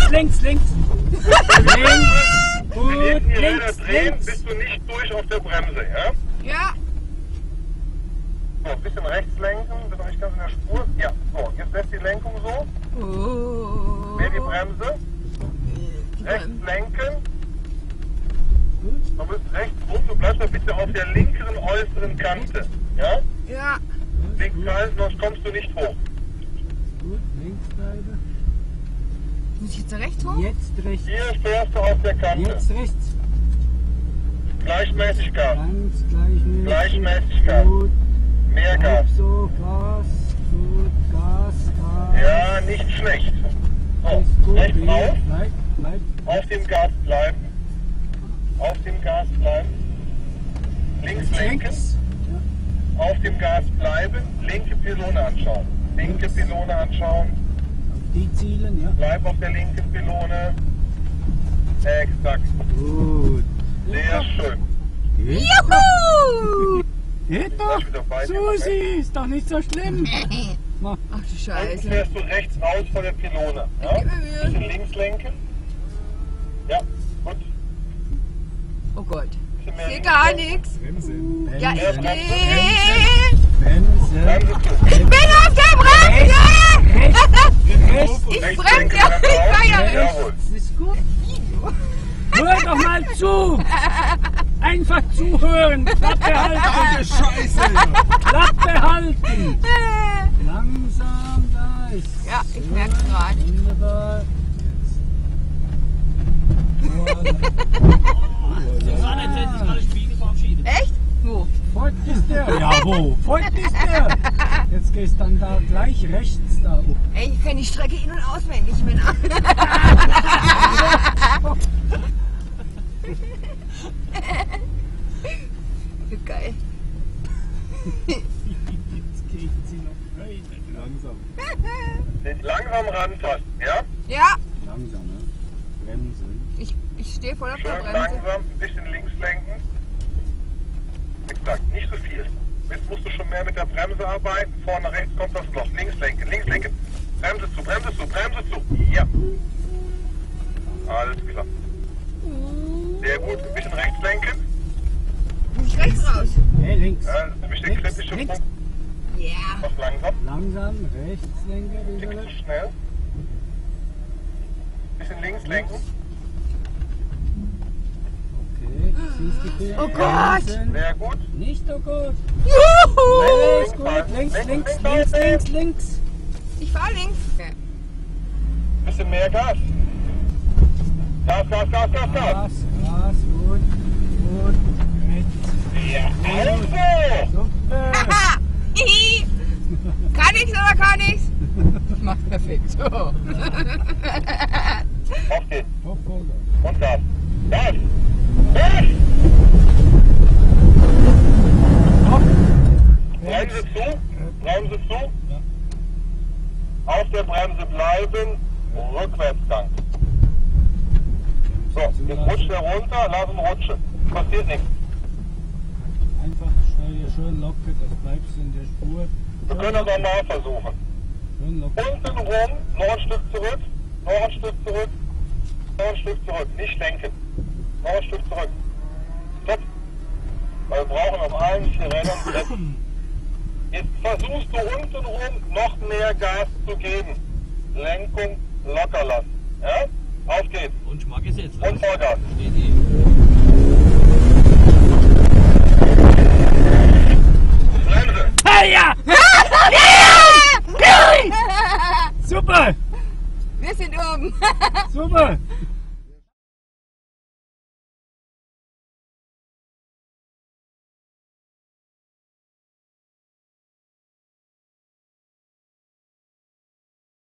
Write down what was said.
links. Links. Wenn Gut, die Räder links, drehen, links. bist du nicht durch auf der Bremse, ja? Ja. So, ein bisschen rechts lenken, bist noch nicht ganz in der Spur. Ja, so, jetzt lässt die Lenkung so. Oh. Mehr die Bremse. Rechts lenken. Du bist rechts rum, du bleibst doch bitte auf der linkeren äußeren Kante. Ja? Ja. Links halten, sonst kommst du nicht hoch. Gut, links bleiben. Muss ich jetzt da rechts hoch? Jetzt rechts. Hier fährst du auf der Kante. Jetzt rechts. Gleichmäßig Gas. Ganz gleichmäßig. Gleichmäßig Gas. Gut. Mehr Gas. So, Gas. Gut, Gas. Ja, nicht schlecht. So, Ist gut. rechts raus. Bleib. Auf dem Gas bleiben. Auf dem Gas bleiben. Links lenken. Links. Ja. Auf dem Gas bleiben. Linke Pylone anschauen. Linke Pylone anschauen. Auf die zielen, ja. Bleib auf der linken Pylone. Exakt. Gut. Sehr schön. Juhu! Geht Gleich doch. wieder bei dir. Susi, ist doch nicht so schlimm. Ach du Unten Scheiße. fährst du rechts raus von der Pylone. Ja? Gib mir Mühe. Bisschen links lenken. Ja, gut. Oh Gott. Bisschen mehr Ich sehe links gar lenken. nichts. Bremsen. Ja, ich Bremsen. stehe. Bremsen. Bremse zu. Ich bin auf der Bremse! Rechts. Ich Rechts bremse lenken, ja, Bremse ich auf. war ja Jawohl. Das ist gut. Hör doch mal zu. Einfach zuhören. Klappe halten. Scheiße! Klappe halten. Langsam, da ist. Ja, ich merk's grad. Wunderbar. Susanne, jetzt hätte ich alle Spiele verabschiedet. Echt? Wo? Fort ist der. Ja, wo? Fort ist der. Jetzt gehst dann da gleich rechts da hoch. Ey, ich kenne die Strecke in- und auswendig, Männer. Wie geil. Jetzt geht sie noch weiter. Langsam. Langsam rantasten, ja? Ja, Langsam, ne? Bremsen. ich stehe voll auf der Schön Bremse. langsam, ein bisschen links lenken. Exakt, nicht so viel. Jetzt musst du schon mehr mit der Bremse arbeiten. Vorne rechts kommt das Loch. Links lenken, links lenken. Bremse zu, Bremse zu, Bremse zu. Ja. Alles klar. Sehr gut, ein bisschen rechts lenken. Muss ich rechts raus? Hey, links. Ja, das ist nämlich der Links, kritische links. Punkt. Ja. Mach langsam, Langsam, rechts lenken. ein Tick zu schnell. Bisschen links lenken. Okay, siehst du die Oh Gott! Bremsen? Sehr gut. Nicht so gut. Juhu! Links, gut. Links. Ich fahr links. Bisschen mehr Gas. Gas. Gas, gut. Mit. Ja, also. Super. Haha! Hihi! Kann ich's oder kann ich's? Ich mach's perfekt. So. Auf geht's. Hopp, hopp. Und Gas. Gas. Gas. Hopp. Bremse zu. Bremse zu. Auf der Bremse bleiben. Rückwärtsgang. So, jetzt rutscht er runter. Lass ihn rutschen. Passiert nichts. Einfach schön locker, das bleibst in der Spur. Wir können das auch mal versuchen. Schön locker. Unten rum, noch ein Stück zurück, noch ein Stück zurück, noch ein Stück zurück. Nicht lenken. Noch ein Stück zurück. Stopp. Weil wir brauchen auf allen 4 Rädern Bremse. Jetzt versuchst du unten rum noch mehr Gas zu geben. Lenkung locker lassen. Ja? Auf geht's. Und Schmack ist jetzt. Und Vollgas. Steht eben. Bremse. Hey, ja! Super! Wir sind oben. Super!